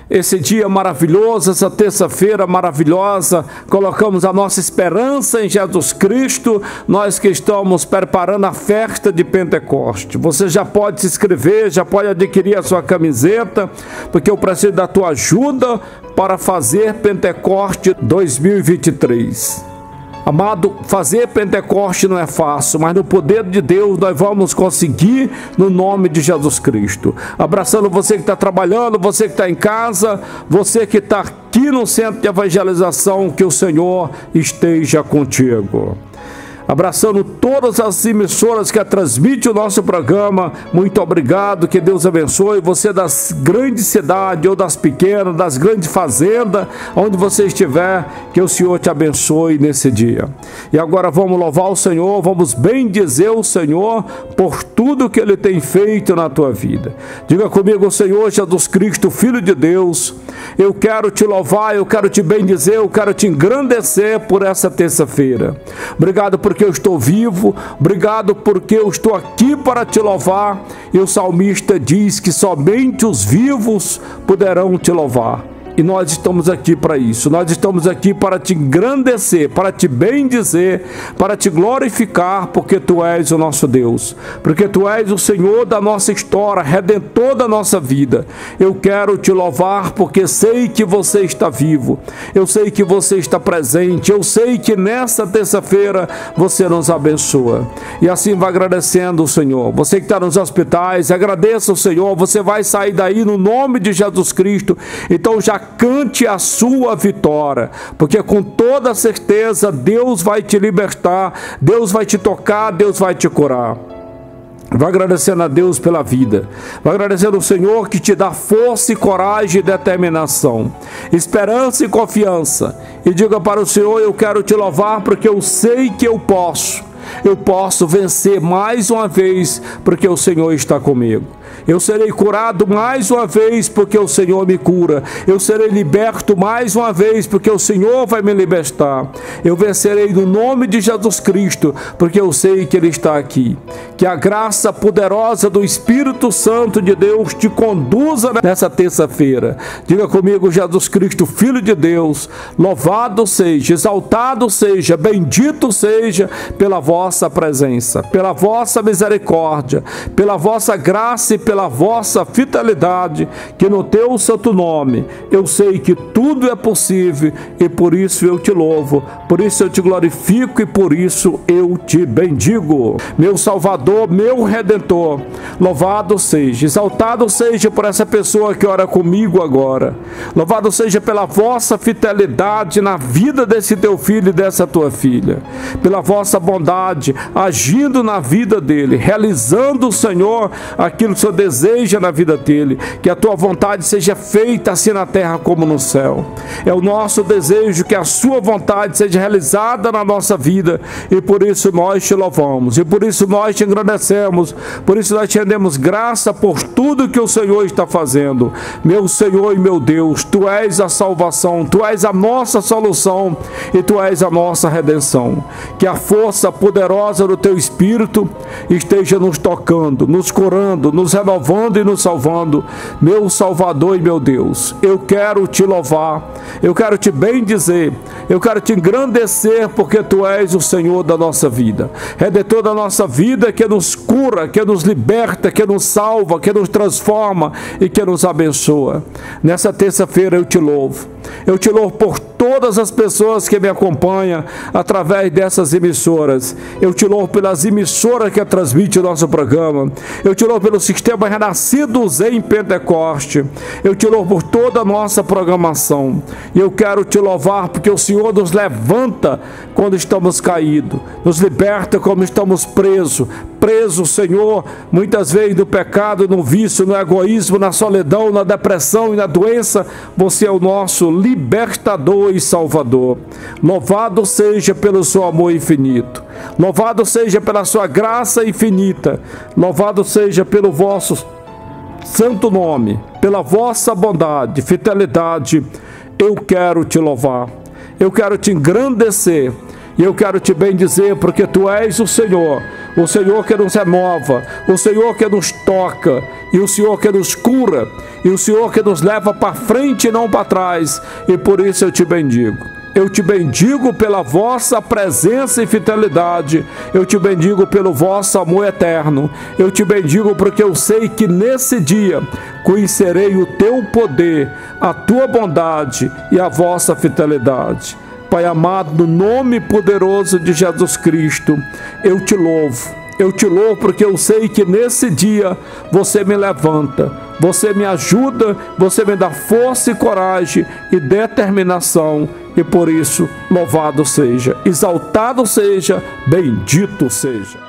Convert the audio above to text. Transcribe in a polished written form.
esse dia maravilhoso, essa terça-feira maravilhosa, colocamos a nossa esperança em Jesus Cristo, nós que estamos preparando a festa de Pentecoste. Você já pode se inscrever, já pode adquirir a sua camiseta, porque eu preciso da tua ajuda para fazer Pentecoste 2023. Amado, fazer Pentecoste não é fácil, mas no poder de Deus nós vamos conseguir no nome de Jesus Cristo. Abraçando você que está trabalhando, você que está em casa, você que está aqui no centro de evangelização, que o Senhor esteja contigo. Abraçando todas as emissoras que transmitem o nosso programa, muito obrigado, que Deus abençoe você das grandes cidades ou das pequenas, das grandes fazendas, onde você estiver, que o Senhor te abençoe nesse dia. E agora vamos louvar o Senhor, vamos bendizer o Senhor por tudo que Ele tem feito na tua vida. Diga comigo: Senhor Jesus Cristo, Filho de Deus, eu quero te louvar, eu quero te bendizer, eu quero te engrandecer por essa terça-feira. Obrigado porque eu estou vivo, obrigado porque eu estou aqui para te louvar. E o salmista diz que somente os vivos poderão te louvar. E nós estamos aqui para isso, nós estamos aqui para te engrandecer, para te bendizer, para te glorificar, porque Tu és o nosso Deus, porque Tu és o Senhor da nossa história, Redentor da nossa vida. Eu quero te louvar porque sei que você está vivo, eu sei que você está presente, eu sei que nessa terça-feira você nos abençoa. E assim vai agradecendo o Senhor. Você que está nos hospitais, agradeça o Senhor, você vai sair daí no nome de Jesus Cristo. Então já cante a sua vitória, porque com toda certeza Deus vai te libertar, Deus vai te tocar, Deus vai te curar. Vai agradecendo a Deus pela vida, vai agradecendo ao Senhor que te dá força e coragem e determinação, esperança e confiança. E diga para o Senhor: eu quero te louvar porque eu sei que eu posso vencer mais uma vez, porque o Senhor está comigo. Eu serei curado mais uma vez, porque o Senhor me cura. Eu serei liberto mais uma vez, porque o Senhor vai me libertar. Eu vencerei no nome de Jesus Cristo, porque eu sei que Ele está aqui. Que a graça poderosa do Espírito Santo de Deus te conduza nessa terça-feira. Diga comigo: Jesus Cristo, Filho de Deus, louvado seja, exaltado seja, bendito seja pela vossa presença, pela vossa misericórdia, pela vossa graça e pela vossa fidelidade, que no teu santo nome eu sei que tudo é possível, e por isso eu te louvo, por isso eu te glorifico e por isso eu te bendigo. Meu Salvador, meu Redentor, louvado seja, exaltado seja por essa pessoa que ora comigo agora. Louvado seja pela vossa fidelidade na vida desse teu filho e dessa tua filha, pela vossa bondade agindo na vida dele, realizando, Senhor, aquilo que o Senhor deseja na vida dele. Que a tua vontade seja feita assim na terra como no céu. É o nosso desejo que a sua vontade seja realizada na nossa vida, e por isso nós te louvamos, e por isso nós te agradecemos, por isso nós te rendemos graça por tudo que o Senhor está fazendo. Meu Senhor e meu Deus, Tu és a salvação, Tu és a nossa solução e Tu és a nossa redenção. Que a força poderosa do Teu Espírito esteja nos tocando, nos curando, nos renovando e nos salvando. Meu Salvador e meu Deus, eu quero te louvar, eu quero te bendizer, eu quero te engrandecer, porque Tu és o Senhor da nossa vida, Redentor da nossa vida, que nos cura, que nos liberta, que nos salva, que nos transforma e que nos abençoa. Nessa terça-feira eu te louvo por todas as pessoas que me acompanham através dessas emissoras. Eu te louvo pelas emissoras que transmitem o nosso programa. Eu te louvo pelo sistema Renascidos em Pentecoste. Eu te louvo por toda a nossa programação. E eu quero te louvar porque o Senhor nos levanta quando estamos caídos, nos liberta quando estamos presos, Senhor, muitas vezes no pecado, no vício, no egoísmo, na solidão, na depressão e na doença. Você é o nosso libertador e salvador. Louvado seja pelo seu amor infinito, louvado seja pela sua graça infinita, louvado seja pelo vosso santo nome, pela vossa bondade, fidelidade. Eu quero te louvar, eu quero te engrandecer e eu quero te bendizer, porque Tu és o Senhor, o Senhor que nos remova, o Senhor que nos toca, e o Senhor que nos cura, e o Senhor que nos leva para frente e não para trás. E por isso eu te bendigo. Eu te bendigo pela vossa presença e fidelidade. Eu te bendigo pelo vosso amor eterno. Eu te bendigo porque eu sei que nesse dia conhecerei o teu poder, a tua bondade e a vossa fidelidade. Pai amado, no nome poderoso de Jesus Cristo, eu te louvo. Eu te louvo porque eu sei que nesse dia você me levanta, você me ajuda, você me dá força e coragem e determinação. E por isso, louvado seja, exaltado seja, bendito seja.